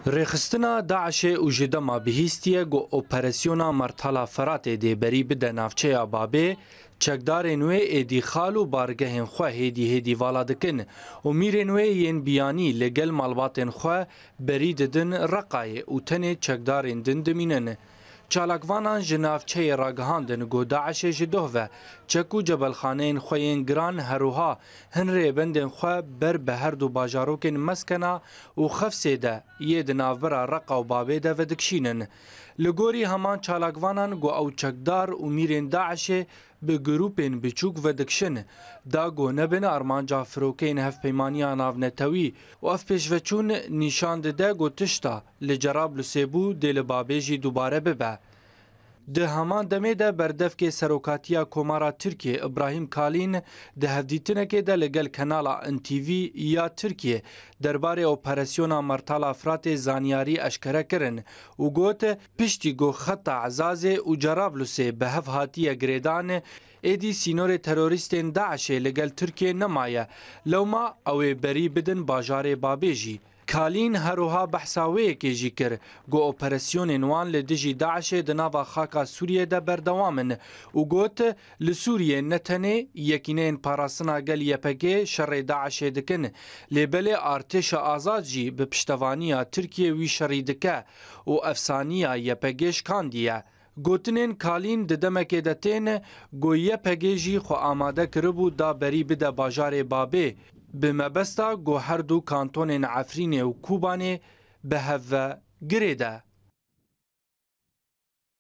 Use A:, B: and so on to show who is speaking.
A: رخستنا داعش و جدما بهیستیه گو اپراسیونا مرتلا فرات دی بری بده نافچه بابه چکدار نوی ایدی خالو بارگهن خواه هیدی والا دکن و میر نوی ین بیانی لگل مالباتن خواه بری ددن رقای و تن چکدار دن دمینن. چالاکوانان جنافچه راگهاندن گو داعش جدوه و چکو جبل خانین خوین گران هروها هن ریبندن خواه بر به هر دو باجاروکن مسکنا و خفسه ده یه دنافبرا رقا و بابه ده و دکشینن. لگوری همان چالاکوانان گو او چکدار و میرین داعش به گروپین بچوک و دکشن دا گو نبن ارمانجا فروکین هف پیمانیا ناونتوی و اف پیشوچون نیشان ده گو تشتا لجراب لسیبو دل بابیجی دوباره ببه. ده همان دمه ده بردف که سروکاتیا کومارا ترکیه ابراهیم کالین ده هفدیتنه که ده لگل کانالا NTV یا ترکیه درباره اپراسیونا مرتالا افرات زانیاری اشکره کرن و گوت پشتی گو خط عزازه و جرابلوسه به هف هاتیه گریدان ایدی سینور تروریستین داعشه لگل ترکیه نمایه لوما اوی بری بدن باجار بابیجی. کالین هروها بحثاوی که جی کر گو اپراسیون نوان لدجی داعش دناوا خاکا سوریه ده بردوامن و گوت لسوریه نتنه یکینین پاراسنا گل یپگه شر داعش دکن لیبل ارتش آزاد جی به پشتوانیا ترکیه وی شری دکه و افسانیا یپگهش کاندیه. گوتنین کالین ددمکه دتین گو یپگه خو آماده کربو دا بری بده باجار بابه به مبستا گو هر دو کانتون عفرین و کوبانه به هفه گریده.